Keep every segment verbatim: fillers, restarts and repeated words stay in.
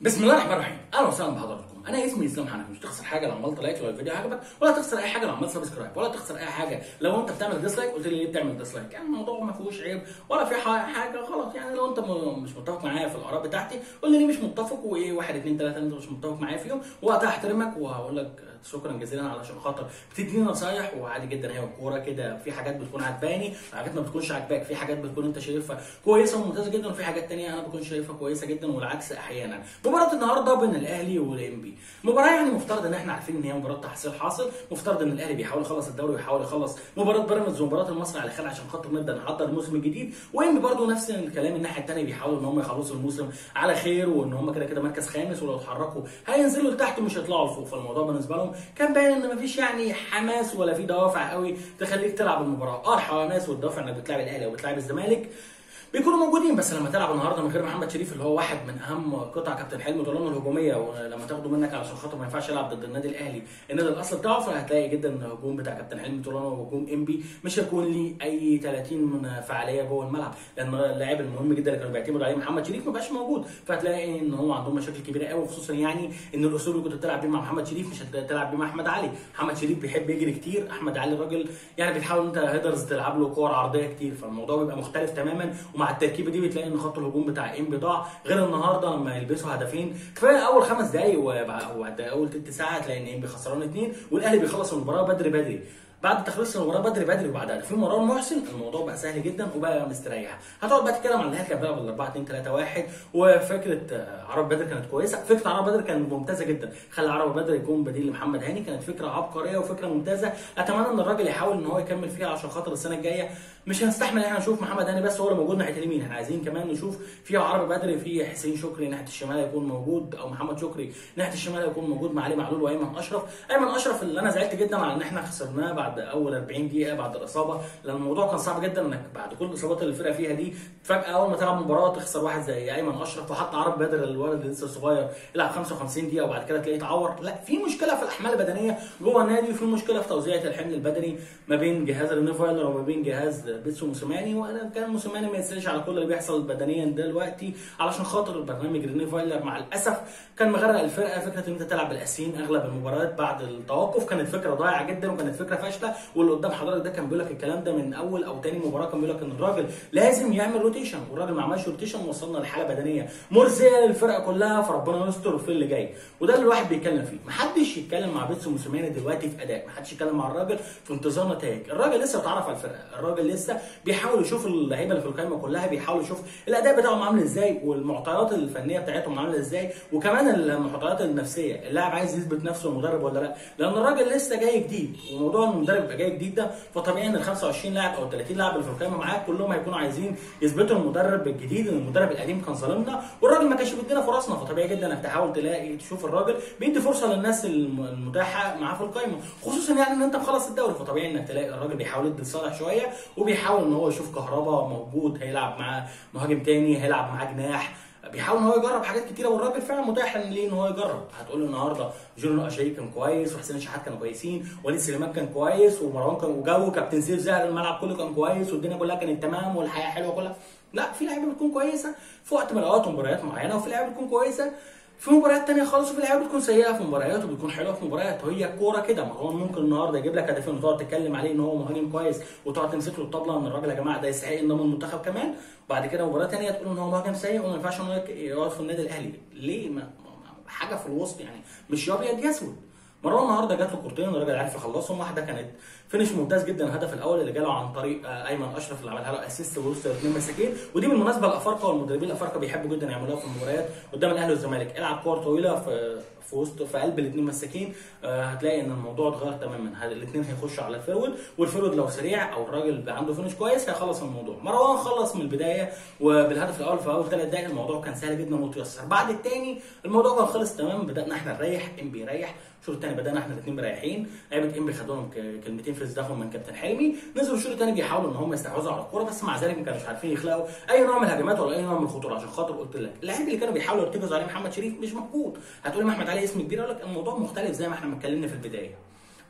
بسم الله الرحمن الرحيم، اهلا وسهلا بحضراتكم. انا اسمي اسلام حنفي. مش تخسر حاجه لو عملت لايك لو الفيديو عجبك، ولا تخسر اي حاجه لو عملت سبسكرايب، ولا تخسر اي حاجه لو انت بتعمل ديسلايك قلت لي ليه بتعمل ديسلايك. يعني الموضوع ما فيهوش عيب ولا في حاجه غلط. يعني لو انت مش متفق معايا في الاراء بتاعتي قول لي ليه مش متفق، وايه واحد اتنين تلاته انت مش متفق معايا فيهم، وقتها احترمك وهقول لك شكرا جزيلا علشان خاطر بتديني نصايح. وعادي جدا، هي الكوره كده، في حاجات بتكون عجباني، حاجات ما بتكونش عاجباك، في حاجات بتكون انت شايفها كويسه وممتازه جدا، وفي حاجات ثانيه انا بكون شايفها كويسه جدا والعكس احيانا. مباراه النهارده بين الاهلي والانبي، مباراه يعني مفترض ان احنا عارفين ان هي مباراه تحصيل حاصل، مفترض ان الاهلي بيحاول يخلص الدوري ويحاول يخلص مباراه بيراميدز ومباراه المصري على خير عشان خاطر نبدا نحضر الموسم الجديد، وانبي برده نفس الكلام الناحيه الثانيه بيحاولوا ان هم يخلصوا الموسم على خير، وان هم كده كده مركز خامس، ولو اتحركوا هينزلوا لتحت ومش هيطلعوا لفوق. فالموضوع بالنسبه لهم كان باين ان مفيش يعني حماس ولا في دوافع قوي تخليك تلعب المباراه. اه الحماس والدوافع انك بتلعب الاهلي وبتلعب الزمالك بيكونوا موجودين، بس لما تلعب النهارده من غير محمد شريف اللي هو واحد من اهم قطع كابتن حلمي طالما الهجوميه، ولما تاخده منك علشان خاطر ما ينفعش يلعب ضد النادي الاهلي النادي الاصل بتاعه، فهتلاقي جدا ان الهجوم بتاع كابتن حلمي طالما وهجوم انبي مش هيكون ليه اي ثلاثين من فعاليه جوه الملعب، لان اللاعب المهم جدا اللي كانوا بيعتمدوا عليه محمد شريف ما بقاش موجود. فهتلاقي ان هو عندهم مشاكل كبيره قوي، خصوصا يعني ان الاسلوب اللي كنت بتلعب بيه مع محمد شريف مش هتلعب بيه مع احمد علي. محمد شريف بيحب يجري كتير، احمد علي الراجل يعني بتحاول انت هيدرز تلعب له كور عرضيه كتير، فالموضوع بيبقى مختلف تماما. ومع التركيبه دي بتلاقي ان خط الهجوم بتاع انبي ضاع، غير النهارده لما يلبسوا هدفين كفايه اول خمس دقائق وبعد اول تلت ساعه تلاقي ان انبي خسران اثنين والاهلي بيخلص المباراه بدري بدري. بعد تخليص المباراه بدري بدري وبعد هدفين مروان محسن الموضوع بقى سهل جدا وبقى مستريح. هتقعد بقى تتكلم عن الاهلي كان بيلعب بال أربعة اتنين تلاته واحد، وفكره عرب بدر كانت كويسه، فكره عرب بدر كانت ممتازه جدا، خلى عرب بدر يكون بديل لمحمد هاني، كانت فكره عبقريه وفكره ممتازه. اتمنى ان الراجل يحاول ان هو يكمل فيها عشان خاطر السنه الجايه مش هنستحمل ان احنا نشوف محمد هاني بس هو اللي موجود ناحيه اليمين، احنا عايزين كمان نشوف فيها عرب بدر، في حسين شكري ناحيه الشمال يكون موجود، او محمد شكري ناحيه الشمال يكون موجود مع علي معلول وايمن اشرف. ايمن اشرف اللي انا زعلت جدا على ان احنا خسرناه بعد اول أربعين دقيقه بعد الاصابه، لان الموضوع كان صعب جدا انك بعد كل الاصابات اللي الفرقه فيها دي فجاه اول ما تلعب مباراه تخسر واحد زي ايمن اشرف، وحتى عرب بدر الولد اللي لسه صغير يلعب خمسة وخمسين دقيقه وبعد كده تلاقيه اتعور. لا، في مشكله في الاحمال البدنيه جوه النادي، وفي مشكله في توزيع الحمل البدني ما بين جهاز رينيفايلر وما بين جهاز بيتسو موسيماني. وانا كان موسيماني ما يسالش على كل اللي بيحصل بدنيا دلوقتي علشان خاطر برنامج رينيفايلر مع الاسف كان مغرق الفرقه. فكره ان انت تلعب بالاساسيين اغلب المباريات بعد التوقف كانت فكره ضايعه جدا وكانت فكره فاشله، واللي قدام حضرتك ده كان بيقول لك الكلام ده من اول او ثاني مباراه، كان بيقول لك ان الراجل لازم يعمل روتيشن، والراجل ما عملش روتيشن وصلنا لحاله بدنيه مرزيه للفرقه كلها، فربنا يستر في اللي جاي. وده اللي الواحد بيتكلم فيه، محدش يتكلم مع بيتسو موسيماني دلوقتي في اداء، محدش يتكلم مع الراجل في انتظار نتائج. الراجل لسه بيتعرف على الفرقه، الراجل لسه بيحاول يشوف اللعيبه اللي في القائمه كلها، بيحاول يشوف الاداء بتاعهم عامل ازاي والمعطيات الفنيه بتاعتهم عامله ازاي، وكمان المعطيات النفسيه، اللاعب عايز يثبت نفسه المدرب ولا لا، لان الراجل لسه جاي جديد، وموضوع المدرب يبقى جاي جديد ده فطبيعي ان ال خمسة وعشرين لاعب او ثلاثين لاعب اللي في القائمه معاك كلهم هيكونوا عايزين يثبتوا المدرب الجديد ان المدرب القديم كان ظالمنا والراجل ما كانش بيدينا فرصنا، فطبيعي جدا انك تحاول تلاقي تشوف الراجل بيدي فرصه للناس المتاحه معاه في القائمه، خصوصا يعني ان انت مخلص الدوري، فطبيعي انك تلاقي الراجل بيحاول يدي لصالح شويه، وبيحاول ان هو يشوف كهربا موجود هيلعب معاه مهاجم تاني، هيلعب معاه جناح، بيحاول ان هو يجرب حاجات كتيره، والراجل فعلا متاح ليه ان هو يجرب. هتقول له النهارده جونيور اشاي كان كويس، وحسين الشحات كانوا كويسين، وليد سليمان كان كويس، ومروان كان، وجو كابتن سيف زاهر الملعب كله كان كويس، والدنيا كلها كانت تمام والحياه حلوه كلها. لا، في لعيبه بتكون كويسه في وقت من الاوقات ومباريات معينه، وفي لعيبه بتكون كويسه في مباريات ثانيه خالص، وفي لعيبه بتكون سيئه في مباريات وبتكون حلوه في مباريات، وهي الكوره كده. مروان ممكن النهارده يجيب لك هدفين وتقعد تتكلم عليه ان هو مهاجم كويس، وتقعد تمسك له الطبله ان الراجل يا جماعه ده يستحق انضم المنتخب كمان، وبعد كده مباراه ثانيه تقول ان هو مهاجم سيء وما ينفعش انه يقعد في النادي الاهلي. ليه؟ ما حاجه في الوسط يعني، مش يا ابيض يا اسود. مروان النهارده جات له كورتين الراجل عارف يخلصهم، واحده كانت فينش ممتاز جدا، الهدف الاول اللي جاله عن طريق ايمن اشرف اللي عملها له اسيست وسط اثنين مساكين، ودي بالمناسبه الافارقه والمدربين الافارقه بيحبوا جدا يعملوها في المباريات قدام الاهلي والزمالك، العب كور طويله في في وسط في قلب الاثنين مساكين، آه هتلاقي ان الموضوع اتغير تماما، الاثنين هيخشوا على الفيرود، والفيرود لو سريع او الراجل عنده فينش كويس هيخلص الموضوع. مروان خلص من البدايه وبالهدف الاول في اول ثلاث دقائق الموضوع كان سهل جدا ومتيسر، بعد الثاني الموضوع كان خلص تمام، بدانا احنا نريح، انبي يريح، الشوط الثاني بدانا احنا الاثنين مريحين، لعيبه انبي خدوا لهم كلمتين في الزخم من كابتن حلمي، نزلوا الشوط الثاني بيحاولوا ان هم يستحوذوا على الكوره، بس مع ذلك ما كانوش عارفين يخلقوا اي نوع من الهجمات ولا اي نوع من الخطوره، عشان خاطر قلت لك اللاعب اللي كانوا بيحاولوا يرتكزوا عليه محمد شريف مش موجود. هتقول لي احمد علي اسم كبير، اقول لك الموضوع مختلف زي ما احنا اتكلمنا في البدايه.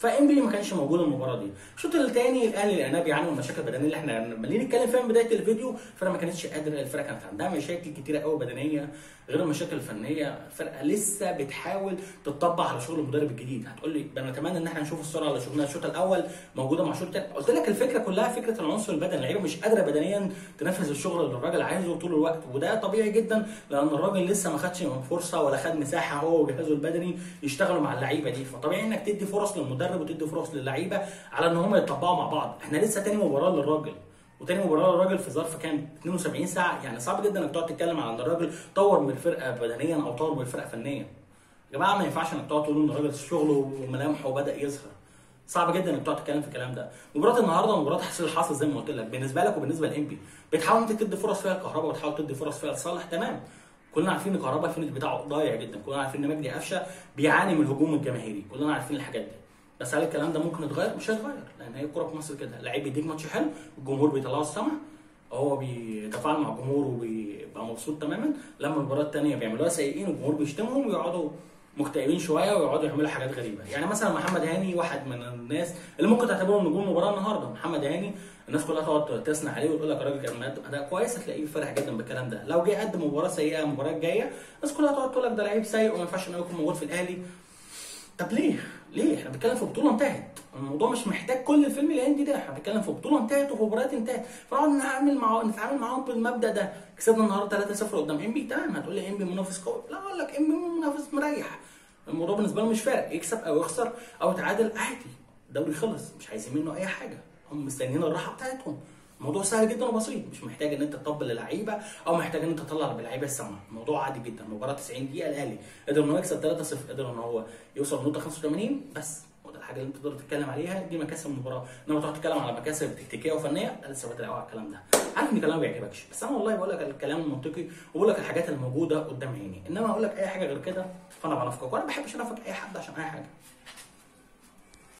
فانبي ما كانش موجود المباراه دي. الشوط الثاني الاهلي لقيناه بيعاني من المشاكل البدنيه اللي احنا عمالين نتكلم فيها من بدايه الفيديو. الفرقه ما كانتش قادره، الفرقه كانت عندها مشاكل كتيره قوي بدنيه غير المشاكل الفنيه. الفرقه لسه بتحاول تطبق على شغل المدرب الجديد. هتقول لي بنتمنى ان احنا نشوف السرعه اللي شفناها الشوط الاول موجوده مع الشوط الثاني. قلت لك الفكره كلها فكره العنصر البدني، اللعيبه مش قادره بدنيا تنفذ الشغل اللي الراجل عايزه طول الوقت، وده طبيعي جدا لان الراجل لسه ما خدش فرصه ولا خد مساحه هو وجهازه البدني يشتغلوا مع اللعيبه دي. فطبيعي انك تدي فرص للمدرب وتدي فرص للعيبه على ان هم يطبقوا مع بعض. احنا لسه تاني مباراه للراجل، وتاني مباراه للراجل في ظرف كام؟ اتنين وسبعين ساعه. يعني صعب جدا انك تقعد تتكلم عن الراجل طور من الفرقه بدنيا او طور من الفرقه فنيا. يا جماعه ما ينفعش انك تقعد تقول ان الراجل شغله وملامحه بدا يظهر. صعب جدا انك تقعد تتكلم في الكلام ده. مباراه النهارده مباراه تحصيل الحاصل زي ما قلت لك بالنسبه لك وبالنسبه لانبي. بتحاول انت تدي فرص فيها الكهرباء وتحاول تدي فرص فيها لصالح، تمام. كلنا عارفين ان الكهرباء الفينش بتاعه ضايع جدا، كلنا عارفين ان مجدي قفشه بيعاني من الهجوم الجماهيري، كلنا عارفين الحاجات دي. بس هل الكلام ده ممكن يتغير؟ مش هيتغير، لان هي الكوره في مصر كده، لعيب بيديك ماتش حلو الجمهور بيطلعه السما، هو بيتفاعل مع الجمهور وبيبقى مبسوط تماما. لما المباراه الثانيه بيعملوها سيئين والجمهور بيشتمهم ويقعدوا مكتئبين شويه ويقعدوا يعملوا حاجات غريبه. يعني مثلا محمد هاني واحد من الناس اللي ممكن تعتبرهم نجوم المباراه النهارده. محمد هاني الناس كلها تقعد تثني عليه وتقول لك الراجل كان مقدم اداء كويس، هتلاقيه فرح جدا بالكلام ده. لو جه قدم مباراه سيئه المباراه الجايه الناس كلها تقعد تقول لك ده لعيب سيء وما ينفعش انه يكون موجود في الاهلي. طب ليه؟ ليه؟ احنا بنتكلم في بطوله انتهت، الموضوع مش محتاج كل الفيلم الهندي ده، احنا بنتكلم في بطوله انتهت وفي مباريات انتهت، فنقعد نتعامل مع نتعامل معاهم بالمبدا ده. كسبنا النهارده ثلاثة صفر قدام انبي، تمام. هتقول لي انبي منافس قوي، لا اقول لك انبي منافس مريح. الموضوع بالنسبه له مش فارق، يكسب او يخسر او يتعادل عادي، الدوري خلص، مش عايزين منه اي حاجه، هم مستنيين الراحه بتاعتهم. الموضوع سهل جدا وبسيط، مش محتاج ان انت تطبل للعيبه او محتاج ان انت تطلع باللعيبه السما، الموضوع عادي جدا. مباراه تسعين دقيقه الاهلي قدر ان هو يكسب ثلاثة صفر، قدر ان هو يوصل لنقطه خمسة وثمانين بس، وده الحاجه اللي انت تقدر تتكلم عليها، دي مكاسب المباراه. انما تقعد تتكلم على مكاسب تكتيكيه وفنيه، لا لسه بدري قوي على الكلام ده. عارف ان الكلام ما بيعجبكش، بس انا والله بقول لك الكلام المنطقي وبقول لك الحاجات اللي موجوده قدام عيني، انما اقول لك اي حاجه غير كده فانا بنافقك، وانا ما بحبش انافق اي حد عشان اي حاجه.